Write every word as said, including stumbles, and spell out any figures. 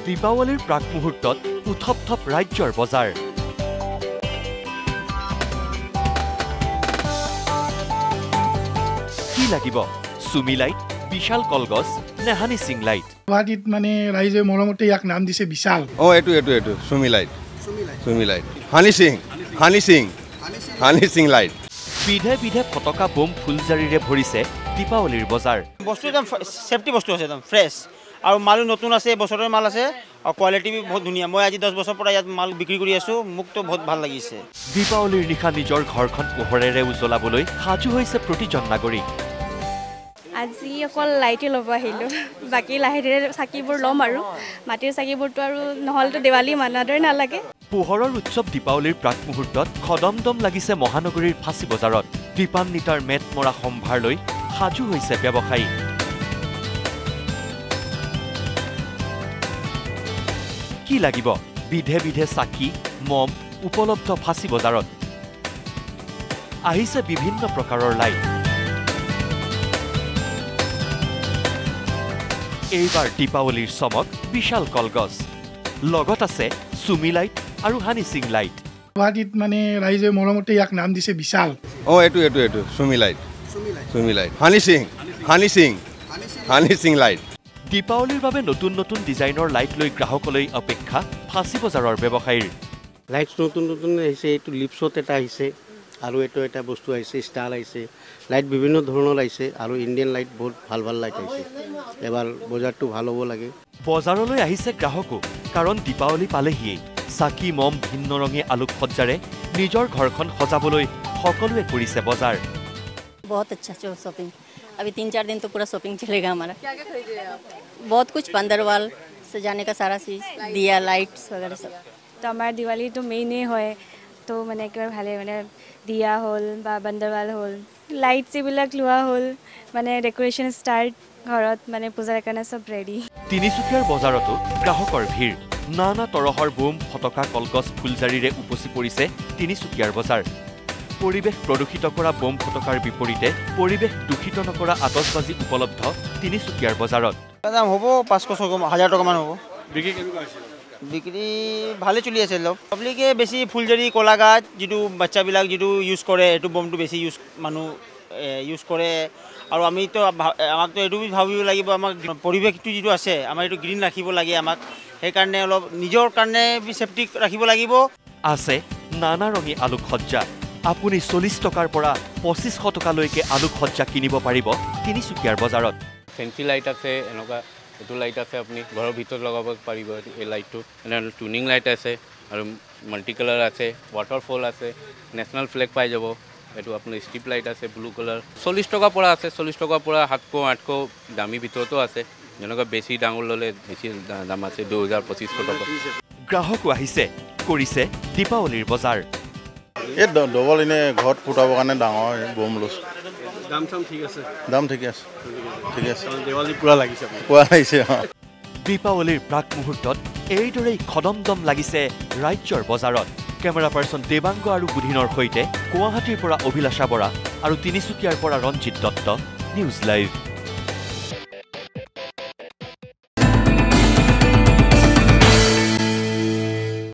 দীপাৱলীৰ প্ৰাক মুহূৰ্তত উথপ থপ ৰাজ্যৰ বজাৰ কি লাগিব সুমি লাইট বিশাল কলগছ নে হানি সিং লাইট গুৱাহাটীত মানে ৰাইজে মৰমতে ইয়াক নাম দিছে বিশাল ও এটু এটু এটু সুমি লাইট সুমি লাইট হানি সিং হানি সিং হানি সিং লাইট বিধে বিধে ফটকা বোম ফুলজাৰিৰে ভৰিছে দীপাৱলীৰ বজাৰ বস্তু একদম সেফটি বস্তু আছে একদম ফ্ৰেছ আৰু মাল নতুন আছে বছৰৰ মাল আছে আৰু কোৱালিটি বি বহুত ধুনীয়া মই আজি দহ বছৰ পৰা ইয়াত মাল বিক্ৰী কৰি আছো মোক তো বহুত ভাল লাগিছে দীপাৱলীৰ নিশা নিজৰ ঘৰখন পোহৰেৰে উজ্বলাবলৈ সাজু হৈছে প্ৰতিজন নাগৰিক আজি অকল লাইটে ল'ব আহিলো বাকি লাহেৰে চাকিবোৰ ল'ম আৰু মাটিৰ চাকিবোৰটো আৰু নহলটো দেৱালী মানাদৰে নালাগে পোহৰৰ উৎসৱ দীপাৱলীৰ প্ৰাক মুহূৰ্তত খদমদম লাগিছে মহানগৰীৰ ফাঁচী বজাৰত দীপান্বিতাৰ মেট মৰা সম্ভাৰ লৈ সাজু হৈছে ব্যৱসায়ী কি লাগিব বিধে বিধে চাকি মম উপলব্ধ ফাঁচী বজাৰত আহিছে বিভিন্ন প্ৰকাৰৰ লাইট এইবাৰ দীপাৱলীৰ চমক বিশাল কলগছ লগত আছে সুমি লাইট আৰু হানি সিং লাইট গুৱাহাটীত মানে ৰাইজে মৰমতে ইয়াক নাম দিছে বিশাল ও এটু এটু এটু সুমি লাইট সুমি লাইট হানি সিং হানি সিং হানি সিং লাইট দীপাৱলীৰ বাবে নতুন নতুন ডিজাইনৰ লাইট লৈ গ্ৰাহকলৈ অপেক্ষা ফাঁচী বজাৰৰ ব্যৱসায়ীৰ লাইট নতুন নতুন আহিছে এইটো লিপছত এটা আহিছে আৰু এইটো এটা বস্তু আহিছে ষ্টাৰ আহিছে লাইট বিভিন্ন ধৰণৰ আহিছে আৰু ইণ্ডিয়ান লাইট বহুত ভাল ভাল লাইট আহিছে এবাৰ বজাৰটো ভাল হ'ব লাগে বজাৰলৈ আহিছে গ্ৰাহকো কাৰণ দীপাৱলী পালেহিয়েই চাকি মম ভিন্ন ৰঙী আলোকসজ্জাৰে নিজৰ ঘৰখন সজাবলৈ সকলোৱে কৰিছে বজাৰ बहुत अच्छा शॉपिंग अभी तीन चार दिन तो पूरा शॉपिंग चलेगा हमारा क्या क्या खरीदे आप बहुत कुछ पंदरवाल सजाने का सारा चीज दिया लाइट्स वगैरह सब তো আমাৰ দিৱালীটো মেইনে হয় তো মানে একেবাৰে ভালে মানে দিয়া হ'ল বা বন্দৰৱাল হ'ল লাইটছ এইবিলাক লোৱা হ'ল মানে ডেকোৰেশ্যন ষ্টাৰ্ট ঘৰত মানে পূজাৰ কাৰণে সব ৰেডি তিনিচুকীয়াৰ বজাৰতো গ্ৰাহকৰ ভিৰ নানা তৰহৰ বোম ফটকা কলগছ ফুলজাৰিৰে উপচি পৰিছে তিনিচুকীয়াৰ বজাৰ পৰিৱেশ প্ৰদূষিত কৰা বোম ফটকাৰ বিপৰীতে পৰিৱেশ দূষিত নকৰা আতচবাজি উপলব্ধ তিনিচুকীয়াৰ বজাৰত দাম হ'ব পাঁচশ হাজাৰ টকামান হ'ব বিক্ৰী কেনেকুৱা হৈছে বিক্ৰী ভালে চলি আছে লগ পাব্লিকে বেছি ফুলজাৰি কলাগাছ যিটো বাচ্চাবিলাক যিটো ইউজ কৰে এইটো বোমটো বেছি ইউজ মানুহ ইউজ কৰে আৰু আমিতো আমাকতো এইটো ভাবিব লাগিব আমাক পৰিৱেশটো যিটো আছে আমাৰ এইটো গ্ৰীণ ৰাখিব লাগে আমাক সেইকাৰণে অলপ নিজৰ কাৰণে সেফটি ৰাখিব লাগিব আছে নানা ৰঙী আলোকসজ্জা আপুনি চল্লিছ টকাৰ পৰা পঁচিছশ টকালৈকে আলোকসজ্জা কিনিব পাৰিব তিনিচুকীয়াৰ বজাৰত ফেন্সি লাইট আছে এনেকুৱা এইটো লাইট আছে আপুনি ঘৰৰ ভিতৰত লগাব পাৰিব এই লাইটটো এনে টুনিং লাইট আছে আৰু মাল্টি কালাৰ আছে ৱাটাৰফল আছে নেশ্যনেল ফ্লেগ পাই যাব এইটো আপোনাৰ ষ্ট্ৰিপ লাইট আছে ব্লু কালাৰ চল্লিছ টকাৰ পৰা আছে চল্লিছ টকাৰ পৰা সাতশ আঠশ দামী ভিতৰতো আছে যেনেকুৱা বেছি ডাঙৰ ল'লে বেছি দাম আছে দুহেজাৰ পঁচিছশ টকা গ্ৰাহকো আহিছে কৰিছে দীপাৱলীৰ বজাৰ এই ডবল এনে ঘৰত ফুটাবৰ কাৰণে ডাঙৰ বম লৈছোঁ দাম চাম ঠিক আছে দাম ঠিকে আছে ঠিকে আছে দেৱালী পুৰা লাগিছে পুৰা লাগিছে দীপাৱলীৰ প্ৰাক মুহূৰ্তত এইদৰেই খদমদম লাগিছে ৰাজ্যৰ বজাৰত কেমেৰা পাৰ্চন দেৱাংগ আৰু বুধিনৰ সৈতে গুৱাহাটীৰ পৰা অভিলাষা বৰা আৰু তিনিচুকীয়াৰ পৰা ৰঞ্জিত দত্ত নিউজ লাইভ।